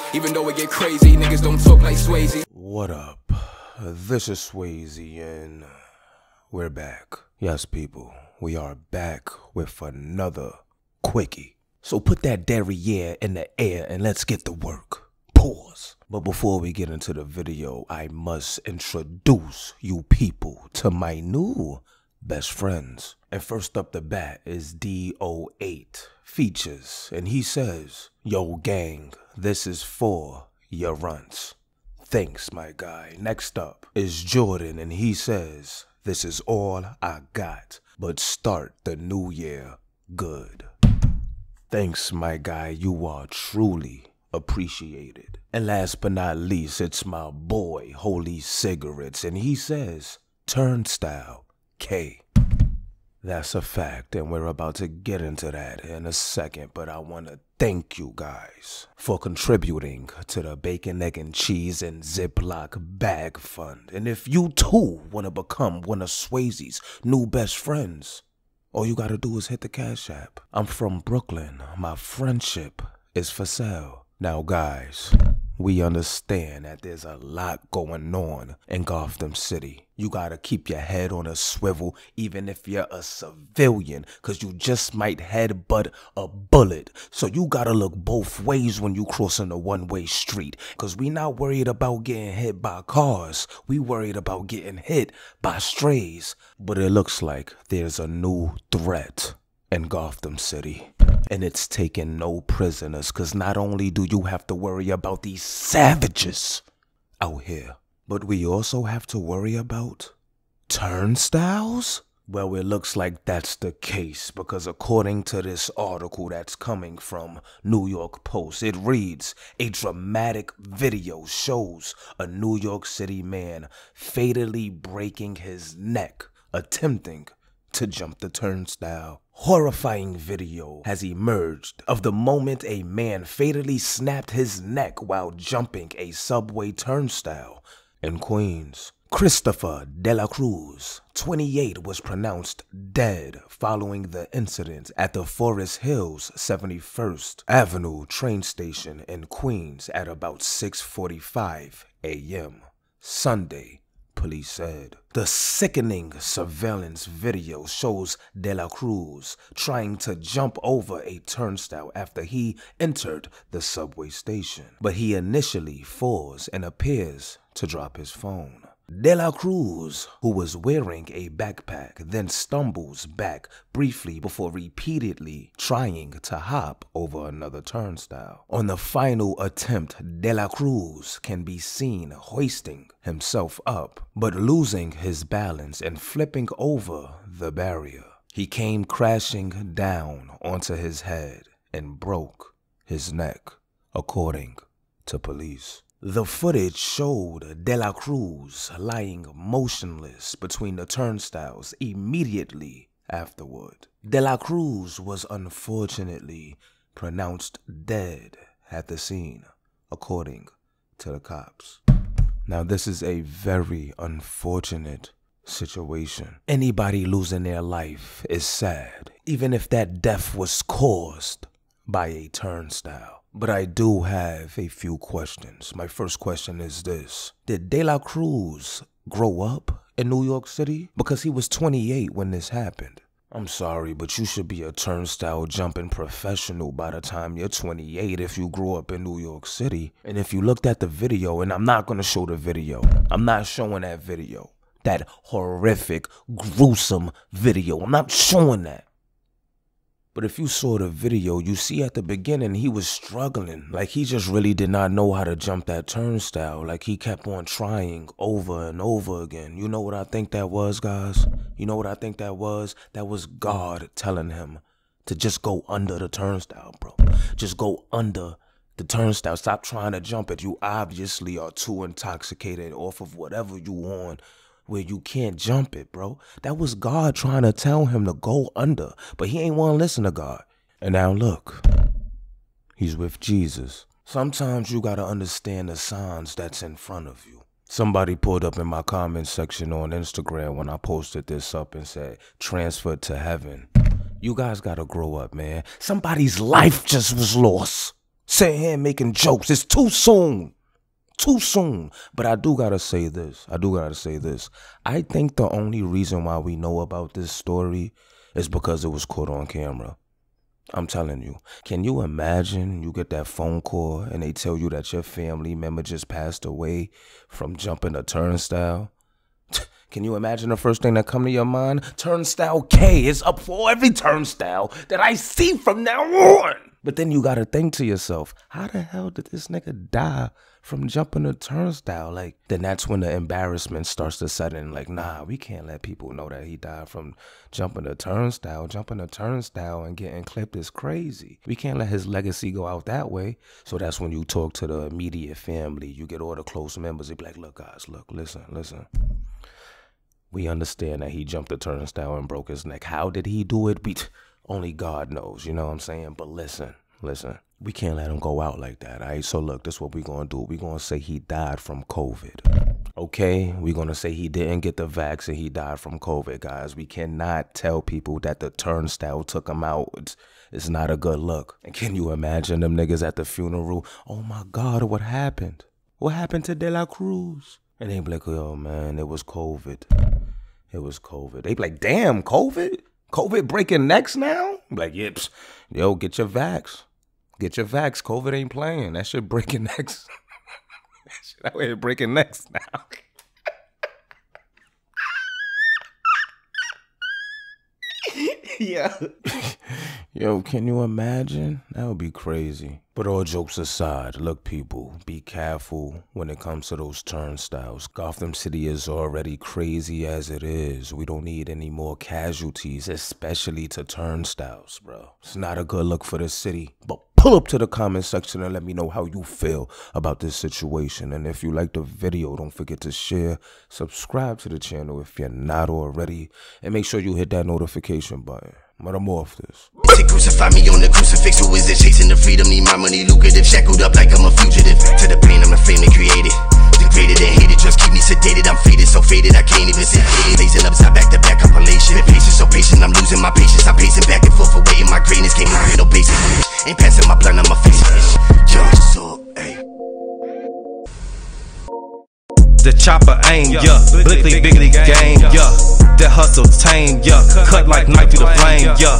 Even though it get crazy, niggas don't talk like Swayze. What up? This is Swayze and we're back. Yes, people, we are back with another quickie. So put that derriere in the air and let's get to work. Pause. But before we get into the video, I must introduce you people to my new best friends. And first up the bat is D08 Features, and he says, "Yo gang, this is for your runts." Thanks, my guy. Next up is Jordan, and he says, "This is all I got, but start the new year good." Thanks, my guy. You are truly appreciated. And last but not least, it's my boy, Holy Cigarettes, and he says, "Turnstile K." That's a fact, and we're about to get into that in a second, but I want to thank you guys for contributing to the Bacon, Egg, and Cheese and Ziploc Bag Fund. And if you too want to become one of Swayze's new best friends, all you gotta do is hit the Cash App. I'm from Brooklyn. My friendship is for sale. Now guys, we understand that there's a lot going on in Gotham City. You gotta keep your head on a swivel even if you're a civilian, cause you just might headbutt a bullet. So you gotta look both ways when you crossing a one-way street, cause we not worried about getting hit by cars. We worried about getting hit by strays. But it looks like there's a new threat in Gotham City. And it's taking no prisoners, cause not only do you have to worry about these savages out here, but we also have to worry about turnstiles? Well, it looks like that's the case, because according to this article that's coming from New York Post, it reads, "A dramatic video shows a New York City man fatally breaking his neck attempting to jump the turnstile." Horrifying video has emerged of the moment a man fatally snapped his neck while jumping a subway turnstile in Queens. Christopher De La Cruz, 28, was pronounced dead following the incident at the Forest Hills 71st Avenue train station in Queens at about 6:45 a.m. Sunday, police said. The sickening surveillance video shows De La Cruz trying to jump over a turnstile after he entered the subway station, but he initially falls and appears to drop his phone. De La Cruz, who was wearing a backpack, then stumbles back briefly before repeatedly trying to hop over another turnstile. On the final attempt, De La Cruz can be seen hoisting himself up, but losing his balance and flipping over the barrier. He came crashing down onto his head and broke his neck, according to police. The footage showed De La Cruz lying motionless between the turnstiles immediately afterward. De La Cruz was unfortunately pronounced dead at the scene, according to the cops. Now, this is a very unfortunate situation. Anybody losing their life is sad, even if that death was caused by a turnstile. But I do have a few questions. My first question is this: did De La Cruz grow up in New York City? Because he was 28 when this happened. I'm sorry, but you should be a turnstile jumping professional by the time you're 28 if you grew up in New York City. And if you looked at the video, and I'm not going to show the video. I'm not showing that video. That horrific, gruesome video. I'm not showing that. But if you saw the video, you see at the beginning he was struggling. Like he just really did not know how to jump that turnstile. Like he kept on trying over and over again. You know what I think that was, guys? You know what I think that was? That was God telling him to just go under the turnstile, bro. Just go under the turnstile. Stop trying to jump it. You obviously are too intoxicated off of whatever you on, where you can't jump it, bro. That was God trying to tell him to go under, but he ain't want to listen to God. And now look, he's with Jesus. Sometimes you gotta understand the signs that's in front of you. Somebody pulled up in my comment section on Instagram when I posted this up and said, "Transferred to heaven." You guys gotta grow up, man. Somebody's life just was lost. Sitting here making jokes. It's too soon. Too soon. But I do gotta say this. I think the only reason why we know about this story is because it was caught on camera. I'm telling you. Can you imagine you get that phone call and they tell you that your family member just passed away from jumping a turnstile? Can you imagine the first thing that come to your mind? Turnstile K is up for every turnstile that I see from now on. But then you gotta think to yourself, how the hell did this nigga die from jumping a turnstile? Like, then that's when the embarrassment starts to set in. Like, nah, we can't let people know that he died from jumping a turnstile. Jumping a turnstile and getting clipped is crazy. We can't let his legacy go out that way. So that's when you talk to the immediate family. You get all the close members. They be like, look, guys, look, listen. We understand that he jumped the turnstile and broke his neck. How did he do it? Only God knows, you know what I'm saying? But listen, we can't let him go out like that, all right? So look, this is what we're going to do. We're going to say he died from COVID, okay? We're going to say he didn't get the vaccine. He died from COVID, guys. We cannot tell people that the turnstile took him out. It's not a good look. And can you imagine them niggas at the funeral? Oh my God, what happened? What happened to De La Cruz? And they be like, yo, man, it was COVID. It was COVID. They be like, damn, COVID? COVID breaking necks now? I'm like, yips. Yo, get your vax. Get your vax. COVID ain't playing. That shit breaking necks. That shit out here breaking necks now. Yeah. Yo, can you imagine? That would be crazy. But all jokes aside, look, people, be careful when it comes to those turnstiles. Gotham City is already crazy as it is. We don't need any more casualties, especially to turnstiles, bro. It's not a good look for the city. But pull up to the comment section and let me know how you feel about this situation. And if you like the video, don't forget to share, subscribe to the channel if you're not already, and make sure you hit that notification button. Metamorphosis. They crucify me on the crucifix. Who is it? Chasing the freedom, need my money lucrative. Shackled up like I'm a fugitive. To the pain, I'm the flame that created. Degraded and hated, just keep me sedated. I'm faded, so faded, I can't even sit. Blazing upside back to back compilation. Been patient, so patient, I'm losing my patience. I'm pacing back and forth, awaiting my greatness. Can't move with no basic. Ain't passing my blunt, I'm a face. Just so, ayy. The chopper aim, yeah. Blickly, biggly game, yeah. That hustle tame, yeah. Cut like knife through the flame, yeah.